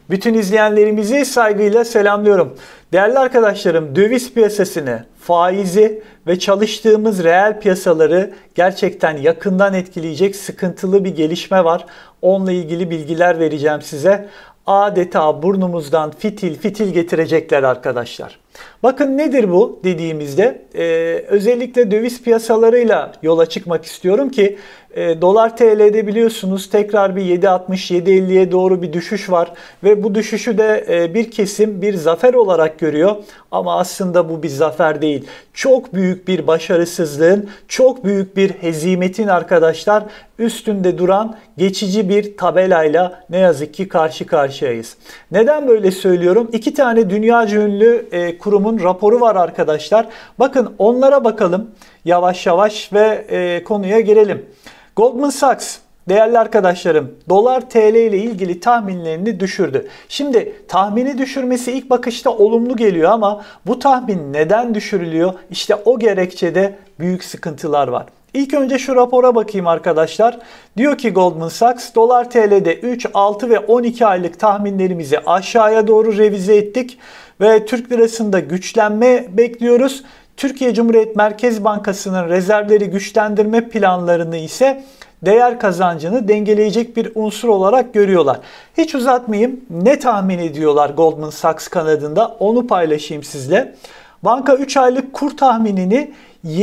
Bütün izleyenlerimizi saygıyla selamlıyorum. Değerli arkadaşlarım, döviz piyasasını, faizi ve çalıştığımız reel piyasaları gerçekten yakından etkileyecek sıkıntılı bir gelişme var. Onunla ilgili bilgiler vereceğim size. Adeta burnumuzdan fitil fitil getirecekler arkadaşlar. Bakın nedir bu dediğimizde özellikle döviz piyasalarıyla yola çıkmak istiyorum ki dolar TL'de biliyorsunuz tekrar bir 7.60-7.50'ye doğru bir düşüş var ve bu düşüşü de bir kesim bir zafer olarak görüyor ama aslında bu bir zafer değil. Çok büyük bir başarısızlığın, çok büyük bir hezimetin arkadaşlar üstünde duran geçici bir tabelayla ne yazık ki karşı karşıyayız. Neden böyle söylüyorum? İki tane dünyaca ünlü kurumun raporu var arkadaşlar. Bakın onlara bakalım yavaş yavaş ve konuya girelim. Goldman Sachs, değerli arkadaşlarım, dolar TL ile ilgili tahminlerini düşürdü. Şimdi tahmini düşürmesi ilk bakışta olumlu geliyor ama bu tahmin neden düşürülüyor? İşte o gerekçede büyük sıkıntılar var. İlk önce şu rapora bakayım arkadaşlar. Diyor ki Goldman Sachs, dolar TL'de 3, 6 ve 12 aylık tahminlerimizi aşağıya doğru revize ettik ve Türk lirasında güçlenme bekliyoruz. Türkiye Cumhuriyet Merkez Bankası'nın rezervleri güçlendirme planlarını ise değer kazancını dengeleyecek bir unsur olarak görüyorlar. Hiç uzatmayayım. Ne tahmin ediyorlar Goldman Sachs kanadında onu paylaşayım sizle. Banka 3 aylık kur tahminini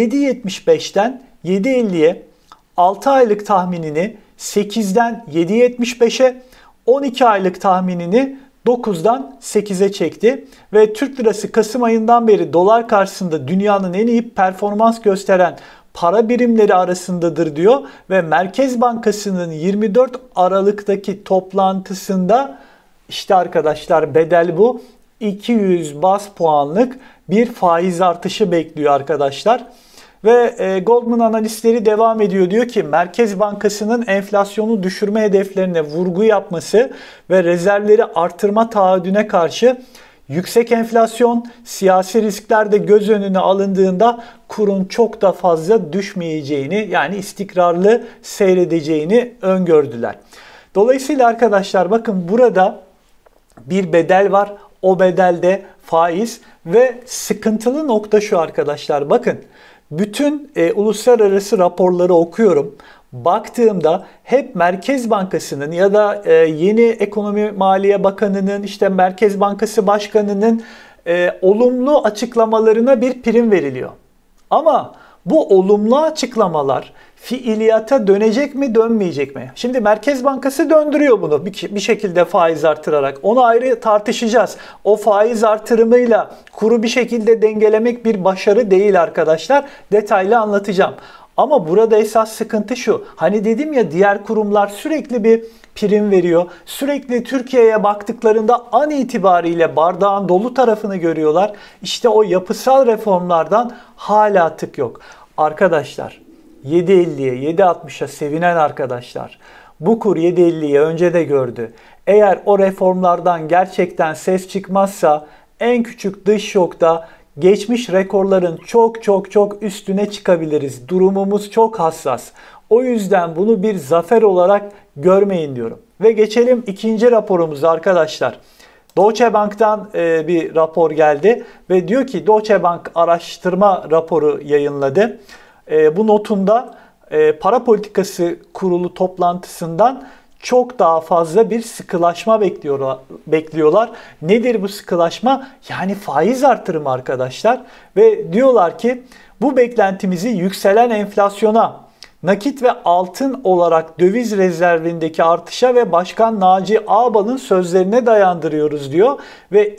7.75'ten 7.50'ye, 6 aylık tahminini 8'den 7.75'e, 12 aylık tahminini 9'dan 8'e çekti ve Türk lirası Kasım ayından beri dolar karşısında dünyanın en iyi performans gösteren para birimleri arasındadır diyor ve Merkez Bankası'nın 24 Aralık'taki toplantısında işte arkadaşlar bedel bu 200 baz puanlık bir faiz artışı bekliyor arkadaşlar. Ve Goldman analistleri devam ediyor. Diyor ki Merkez Bankası'nın enflasyonu düşürme hedeflerine vurgu yapması ve rezervleri artırma taahhüdüne karşı yüksek enflasyon, siyasi riskler de göz önüne alındığında kurun çok da fazla düşmeyeceğini yani istikrarlı seyredeceğini öngördüler. Dolayısıyla arkadaşlar bakın burada bir bedel var. O bedelde faiz ve sıkıntılı nokta şu arkadaşlar bakın. Bütün uluslararası raporları okuyorum. Baktığımda hep Merkez Bankası'nın ya da yeni Ekonomi Maliye Bakanı'nın işte Merkez Bankası Başkanı'nın olumlu açıklamalarına bir prim veriliyor. Ama bu olumlu açıklamalar fiiliyata dönecek mi dönmeyecek mi? Şimdi Merkez Bankası döndürüyor bunu bir şekilde faiz artırarak. Onu ayrı tartışacağız. O faiz artırımıyla kuru bir şekilde dengelemek bir başarı değil arkadaşlar. Detaylı anlatacağım. Ama burada esas sıkıntı şu. Hani dedim ya diğer kurumlar sürekli bir prim veriyor. Sürekli Türkiye'ye baktıklarında an itibariyle bardağın dolu tarafını görüyorlar. İşte o yapısal reformlardan hala tık yok. Arkadaşlar 7.50'ye 7.60'a sevinen arkadaşlar bu kur 7.50'ye önce de gördü. Eğer o reformlardan gerçekten ses çıkmazsa en küçük dış şokta geçmiş rekorların çok üstüne çıkabiliriz. Durumumuz çok hassas. O yüzden bunu bir zafer olarak görmeyin diyorum. Ve geçelim ikinci raporumuza arkadaşlar. Deutsche Bank'tan bir rapor geldi ve diyor ki Deutsche Bank araştırma raporu yayınladı. Bu notunda para politikası kurulu toplantısından çok daha fazla bir sıkılaşma bekliyorlar. Nedir bu sıkılaşma? Yani faiz artırımı arkadaşlar. Ve diyorlar ki bu beklentimizi yükselen enflasyona, nakit ve altın olarak döviz rezervindeki artışa ve Başkan Naci Ağbal'ın sözlerine dayandırıyoruz diyor. Ve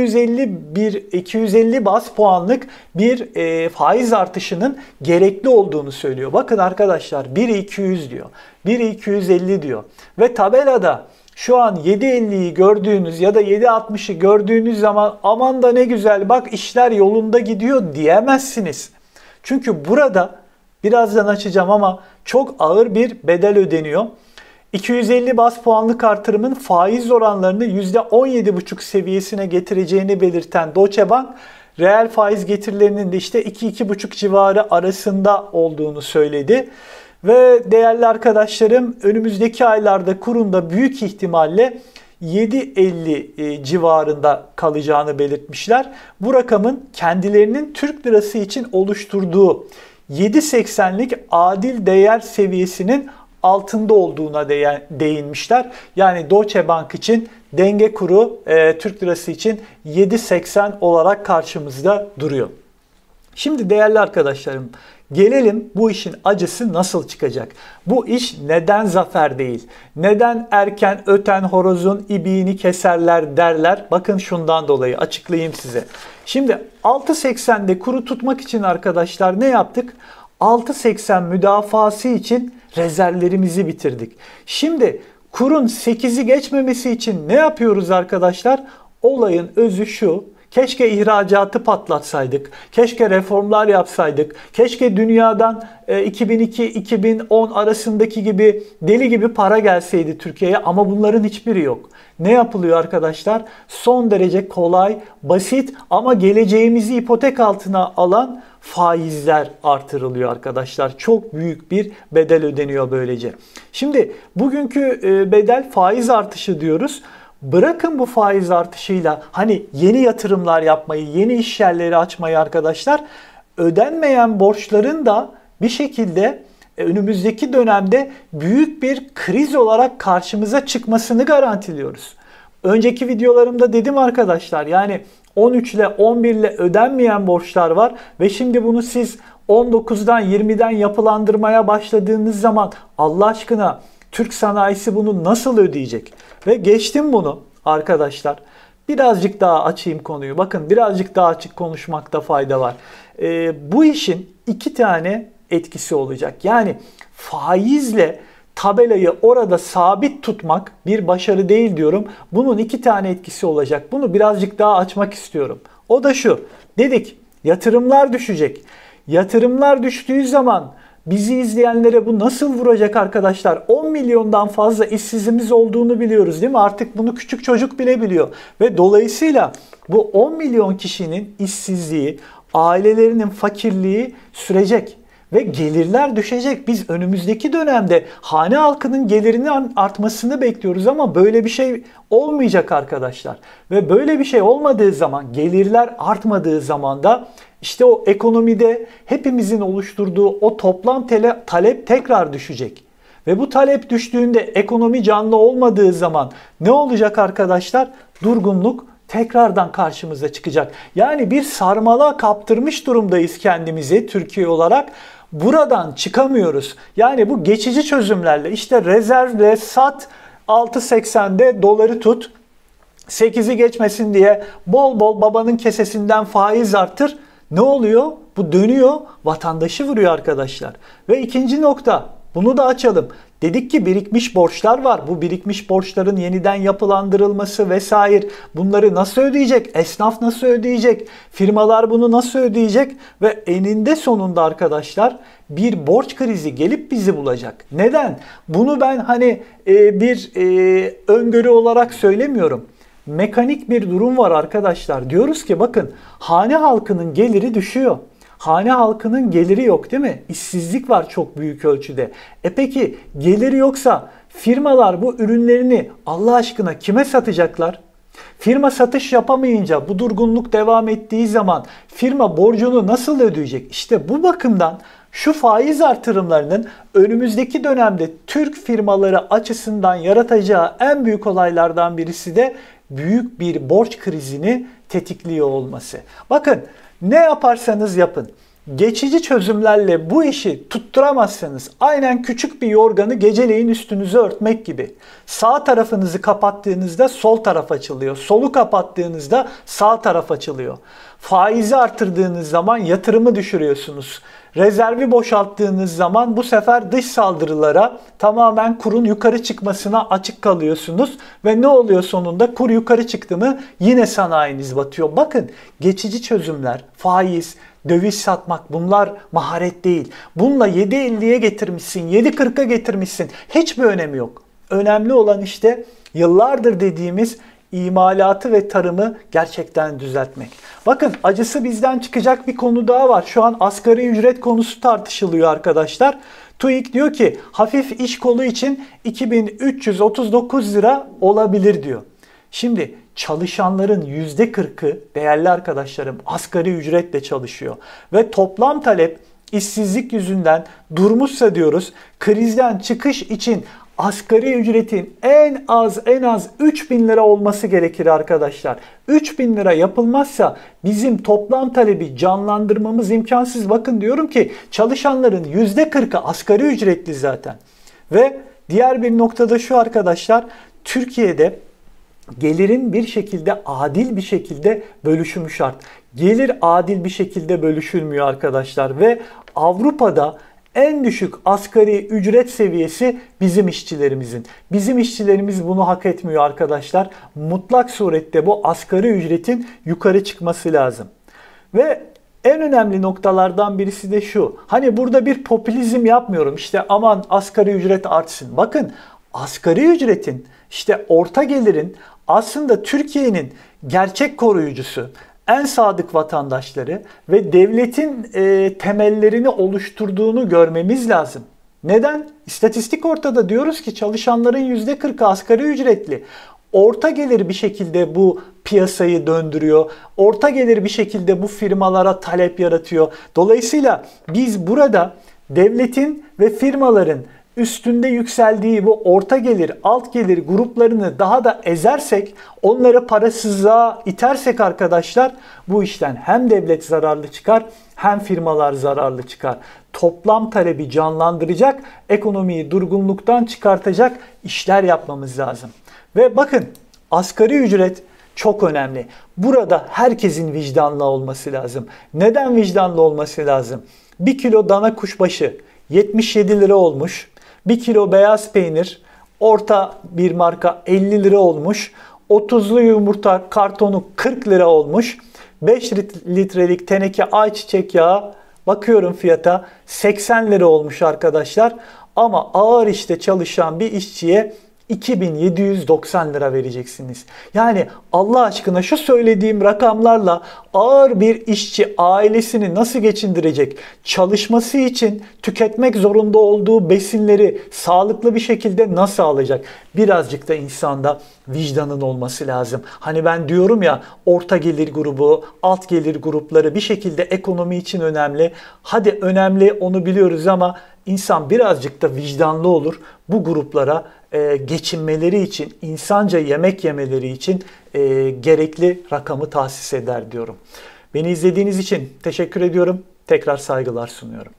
250 baz puanlık bir faiz artışının gerekli olduğunu söylüyor. Bakın arkadaşlar biri 200 diyor, biri 250 diyor. Ve tabelada şu an 7.50'yi gördüğünüz ya da 7.60'ı gördüğünüz zaman aman da ne güzel bak işler yolunda gidiyor diyemezsiniz. Çünkü burada birazdan açacağım ama çok ağır bir bedel ödeniyor. 250 baz puanlık artırımın faiz oranlarını %17,5 seviyesine getireceğini belirten Deutsche Bank, reel faiz getirilerinin de işte 2-2,5 civarı arasında olduğunu söyledi. Ve değerli arkadaşlarım önümüzdeki aylarda kurun da büyük ihtimalle 7.50 civarında kalacağını belirtmişler. Bu rakamın kendilerinin Türk lirası için oluşturduğu 7.80'lik adil değer seviyesinin altında olduğuna değinmişler. Yani Deutsche Bank için denge kuru Türk lirası için 7.80 olarak karşımızda duruyor. Şimdi değerli arkadaşlarım, gelelim bu işin acısı nasıl çıkacak? Bu iş neden zafer değil? Neden erken öten horozun ibiğini keserler derler? Bakın şundan dolayı açıklayayım size. Şimdi 6.80'de kuru tutmak için arkadaşlar ne yaptık? 6.80 müdafası için rezervlerimizi bitirdik. Şimdi kurun 8'i geçmemesi için ne yapıyoruz arkadaşlar? Olayın özü şu. Keşke ihracatı patlatsaydık, keşke reformlar yapsaydık, keşke dünyadan 2002-2010 arasındaki gibi deli gibi para gelseydi Türkiye'ye, ama bunların hiçbiri yok. Ne yapılıyor arkadaşlar? Son derece kolay, basit ama geleceğimizi ipotek altına alan faizler artırılıyor arkadaşlar. Çok büyük bir bedel ödeniyor böylece. Şimdi bugünkü bedel faiz artışı diyoruz. Bırakın bu faiz artışıyla hani yeni yatırımlar yapmayı, yeni iş yerleri açmayı arkadaşlar, ödenmeyen borçların da bir şekilde önümüzdeki dönemde büyük bir kriz olarak karşımıza çıkmasını garantiliyoruz. Önceki videolarımda dedim arkadaşlar, yani 13 ile 11 ile ödenmeyen borçlar var ve şimdi bunu siz 19'dan 20'den yapılandırmaya başladığınız zaman Allah aşkına Türk sanayisi bunu nasıl ödeyecek? Ve geçtim bunu arkadaşlar. Birazcık daha açayım konuyu. Bakın birazcık daha açık konuşmakta fayda var. Bu işin iki tane etkisi olacak. Yani faizle tabelayı orada sabit tutmak bir başarı değil diyorum. Bunun iki tane etkisi olacak. Bunu birazcık daha açmak istiyorum. O da şu. Dedik yatırımlar düşecek. Yatırımlar düştüğü zaman bizi izleyenlere bu nasıl vuracak arkadaşlar? 10 milyondan fazla işsizimiz olduğunu biliyoruz değil mi? Artık bunu küçük çocuk bile biliyor. Ve dolayısıyla bu 10 milyon kişinin işsizliği, ailelerinin fakirliği sürecek. Ve gelirler düşecek. Biz önümüzdeki dönemde hane halkının gelirinin artmasını bekliyoruz ama böyle bir şey olmayacak arkadaşlar. Ve böyle bir şey olmadığı zaman, gelirler artmadığı zaman da işte o ekonomide hepimizin oluşturduğu o toplam talep tekrar düşecek. Ve bu talep düştüğünde, ekonomi canlı olmadığı zaman ne olacak arkadaşlar? Durgunluk tekrardan karşımıza çıkacak. Yani bir sarmala kaptırmış durumdayız kendimizi Türkiye olarak. Buradan çıkamıyoruz. Yani bu geçici çözümlerle, işte rezervle sat, 6.80'de doları tut, 8'i geçmesin diye bol bol babanın kesesinden faiz artır. Ne oluyor? Bu dönüyor, vatandaşı vuruyor arkadaşlar. Ve ikinci nokta, bunu da açalım. Dedik ki birikmiş borçlar var. Bu birikmiş borçların yeniden yapılandırılması vesaire, bunları nasıl ödeyecek? Esnaf nasıl ödeyecek? Firmalar bunu nasıl ödeyecek? Ve eninde sonunda arkadaşlar bir borç krizi gelip bizi bulacak. Neden? Bunu ben hani bir öngörü olarak söylemiyorum. Mekanik bir durum var arkadaşlar. Diyoruz ki bakın, hane halkının geliri düşüyor. Hane halkının geliri yok değil mi? İşsizlik var çok büyük ölçüde. Peki geliri yoksa firmalar bu ürünlerini Allah aşkına kime satacaklar? Firma satış yapamayınca, bu durgunluk devam ettiği zaman firma borcunu nasıl ödeyecek? İşte bu bakımdan şu faiz artırımlarının önümüzdeki dönemde Türk firmaları açısından yaratacağı en büyük olaylardan birisi de büyük bir borç krizini tetikliyor olması. Bakın, ne yaparsanız yapın, geçici çözümlerle bu işi tutturamazsanız aynen küçük bir yorganı geceleyin üstünüze örtmek gibi. Sağ tarafınızı kapattığınızda sol taraf açılıyor. Solu kapattığınızda sağ taraf açılıyor. Faizi artırdığınız zaman yatırımı düşürüyorsunuz. Rezervi boşalttığınız zaman bu sefer dış saldırılara, tamamen kurun yukarı çıkmasına açık kalıyorsunuz. Ve ne oluyor sonunda? Kur yukarı çıktı mı yine sanayiniz batıyor. Bakın, geçici çözümler, faiz, döviz satmak, bunlar maharet değil. Bununla 7.50'ye getirmişsin, 7.40'a getirmişsin. Hiçbir önemi yok. Önemli olan işte yıllardır dediğimiz imalatı ve tarımı gerçekten düzeltmek. Bakın, acısı bizden çıkacak bir konu daha var. Şu an asgari ücret konusu tartışılıyor arkadaşlar. TÜİK diyor ki hafif iş kolu için 2339 lira olabilir diyor. Şimdi çalışanların %40'ı değerli arkadaşlarım asgari ücretle çalışıyor. Ve toplam talep işsizlik yüzünden durmuşsa diyoruz, krizden çıkış için asgari ücretin en az 3.000 lira olması gerekir arkadaşlar. 3.000 lira yapılmazsa bizim toplam talebi canlandırmamız imkansız. Bakın diyorum ki çalışanların %40'ı asgari ücretli zaten. Ve diğer bir noktada şu arkadaşlar, Türkiye'de gelirin bir şekilde adil bir şekilde bölüşümü şart. Gelir adil bir şekilde bölüşülmüyor arkadaşlar ve Avrupa'da en düşük asgari ücret seviyesi bizim işçilerimizin. Bizim işçilerimiz bunu hak etmiyor arkadaşlar. Mutlak surette bu asgari ücretin yukarı çıkması lazım. Ve en önemli noktalardan birisi de şu. Hani burada bir popülizm yapmıyorum. İşte aman asgari ücret artsın. Bakın asgari ücretin, işte orta gelirin aslında Türkiye'nin gerçek koruyucusu, en sadık vatandaşları ve devletin temellerini oluşturduğunu görmemiz lazım. Neden? İstatistik ortada, diyoruz ki çalışanların %40'ı asgari ücretli. Orta gelir bir şekilde bu piyasayı döndürüyor. Orta gelir bir şekilde bu firmalara talep yaratıyor. Dolayısıyla biz burada devletin ve firmaların üstünde yükseldiği bu orta gelir, alt gelir gruplarını daha da ezersek, onları parasızlığa itersek arkadaşlar, bu işten hem devlet zararlı çıkar hem firmalar zararlı çıkar. Toplam talebi canlandıracak, ekonomiyi durgunluktan çıkartacak işler yapmamız lazım. Ve bakın asgari ücret çok önemli. Burada herkesin vicdanlı olması lazım. Neden vicdanlı olması lazım? 1 kilo dana kuşbaşı 77 lira olmuş. 1 kilo beyaz peynir orta bir marka 50 lira olmuş. 30'lu yumurta kartonu 40 lira olmuş. 5 litrelik teneke ayçiçek yağı bakıyorum fiyata 80 lira olmuş arkadaşlar. Ama ağır işte çalışan bir işçiye 2790 lira vereceksiniz. Yani Allah aşkına şu söylediğim rakamlarla ağır bir işçi ailesini nasıl geçindirecek? Çalışması için tüketmek zorunda olduğu besinleri sağlıklı bir şekilde nasıl alacak? Birazcık da insanda vicdanın olması lazım. Hani ben diyorum ya, orta gelir grubu, alt gelir grupları bir şekilde ekonomi için önemli. Hadi önemli, onu biliyoruz ama İnsan birazcık da vicdanlı olur. Bu gruplara geçinmeleri için, insanca yemek yemeleri için gerekli rakamı tahsis eder diyorum. Beni izlediğiniz için teşekkür ediyorum. Tekrar saygılar sunuyorum.